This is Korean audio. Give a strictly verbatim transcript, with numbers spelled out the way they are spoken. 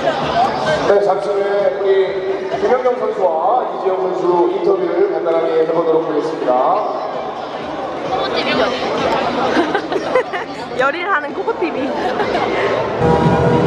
네, 잠시 후에 우리 김연경 선수와 이지영 선수 인터뷰를 간단하게 해보도록 하겠습니다. 코코티비 열일하는 코코티비